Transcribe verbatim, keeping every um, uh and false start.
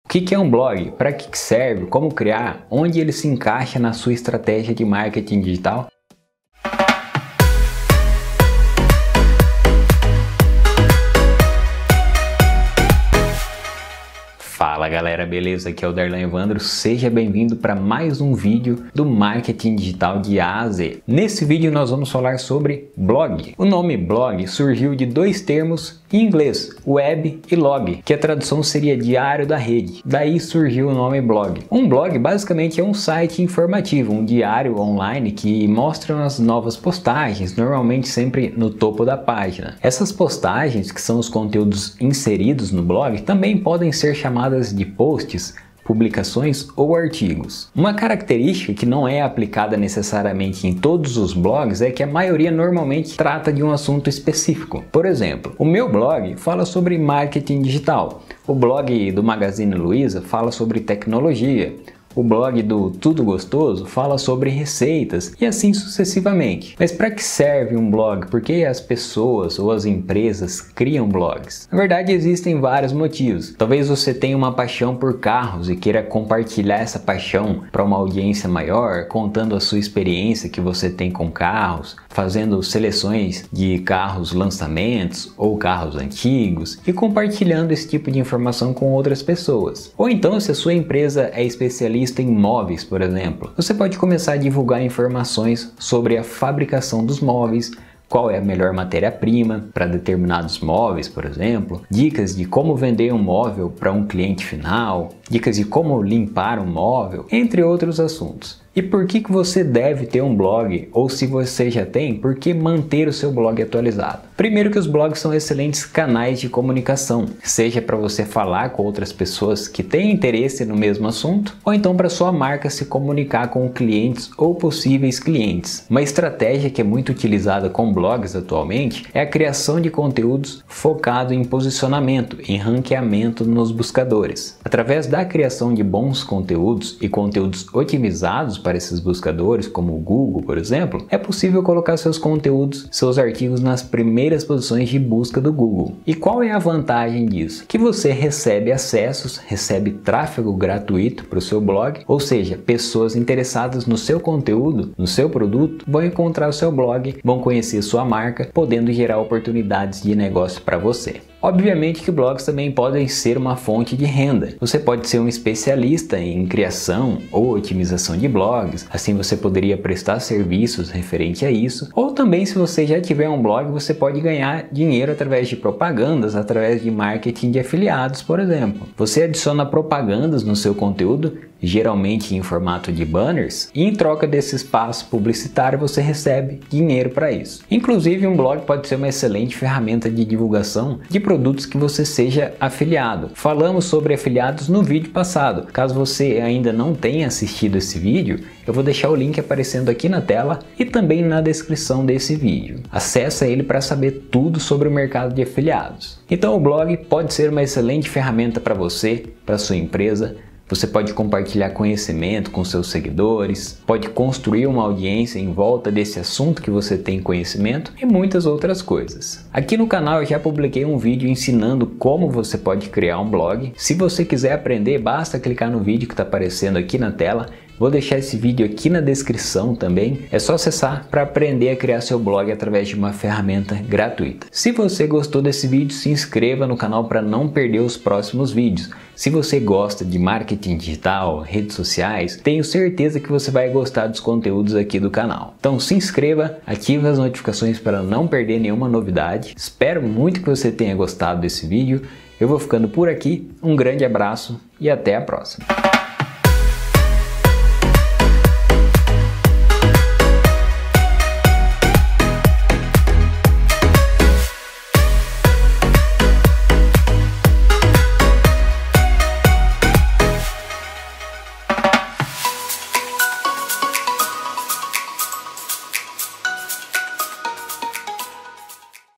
O que é um blog? Para que serve? Como criar? Onde ele se encaixa na sua estratégia de marketing digital? Fala galera, beleza? Aqui é o Darlan Evandro, seja bem-vindo para mais um vídeo do marketing digital de A a Z. Nesse vídeo nós vamos falar sobre blog. O nome blog surgiu de dois termos em inglês, web e log, que a tradução seria diário da rede. Daí surgiu o nome blog. Um blog basicamente é um site informativo, um diário online que mostra as novas postagens, normalmente sempre no topo da página. Essas postagens, que são os conteúdos inseridos no blog, também podem ser chamadas de posts, publicações ou artigos. Uma característica que não é aplicada necessariamente em todos os blogs é que a maioria normalmente trata de um assunto específico. Por exemplo, o meu blog fala sobre marketing digital, o blog do Magazine Luiza fala sobre tecnologia, o blog do Tudo Gostoso fala sobre receitas e assim sucessivamente. Mas para que serve um blog? Por que as pessoas ou as empresas criam blogs? Na verdade, existem vários motivos. Talvez você tenha uma paixão por carros e queira compartilhar essa paixão para uma audiência maior, contando a sua experiência que você tem com carros, fazendo seleções de carros lançamentos ou carros antigos e compartilhando esse tipo de informação com outras pessoas. Ou então, se a sua empresa é especialista em móveis, por exemplo, você pode começar a divulgar informações sobre a fabricação dos móveis, qual é a melhor matéria-prima para determinados móveis, por exemplo, dicas de como vender um móvel para um cliente final, dicas de como limpar um móvel, entre outros assuntos. E por que que você deve ter um blog? Ou se você já tem, por que manter o seu blog atualizado? Primeiro que os blogs são excelentes canais de comunicação, seja para você falar com outras pessoas que têm interesse no mesmo assunto, ou então para sua marca se comunicar com clientes ou possíveis clientes. Uma estratégia que é muito utilizada com blogs atualmente é a criação de conteúdos focado em posicionamento, em ranqueamento nos buscadores. Através da criação de bons conteúdos e conteúdos otimizados para esses buscadores, como o Google, por exemplo, é possível colocar seus conteúdos, seus artigos nas primeiras posições de busca do Google. E qual é a vantagem disso? Que você recebe acessos, recebe tráfego gratuito para o seu blog, ou seja, pessoas interessadas no seu conteúdo, no seu produto, vão encontrar o seu blog, vão conhecer sua marca, podendo gerar oportunidades de negócio para você. Obviamente que blogs também podem ser uma fonte de renda. Você pode ser um especialista em criação ou otimização de blogs, assim você poderia prestar serviços referente a isso. Ou também, se você já tiver um blog, você pode ganhar dinheiro através de propagandas, através de marketing de afiliados, por exemplo. Você adiciona propagandas no seu conteúdo, geralmente em formato de banners, e em troca desse espaço publicitário você recebe dinheiro para isso. Inclusive, um blog pode ser uma excelente ferramenta de divulgação de produtos que você seja afiliado. Falamos sobre afiliados no vídeo passado. Caso você ainda não tenha assistido esse vídeo, eu vou deixar o link aparecendo aqui na tela e também na descrição desse vídeo. Acesse ele para saber tudo sobre o mercado de afiliados. Então o blog pode ser uma excelente ferramenta para você, para sua empresa. Você pode compartilhar conhecimento com seus seguidores, pode construir uma audiência em volta desse assunto que você tem conhecimento e muitas outras coisas. Aqui no canal eu já publiquei um vídeo ensinando como você pode criar um blog. Se você quiser aprender, basta clicar no vídeo que está aparecendo aqui na tela. Vou deixar esse vídeo aqui na descrição também. É só acessar para aprender a criar seu blog através de uma ferramenta gratuita. Se você gostou desse vídeo, se inscreva no canal para não perder os próximos vídeos. Se você gosta de marketing digital, redes sociais, tenho certeza que você vai gostar dos conteúdos aqui do canal. Então se inscreva, ative as notificações para não perder nenhuma novidade. Espero muito que você tenha gostado desse vídeo. Eu vou ficando por aqui, um grande abraço e até a próxima.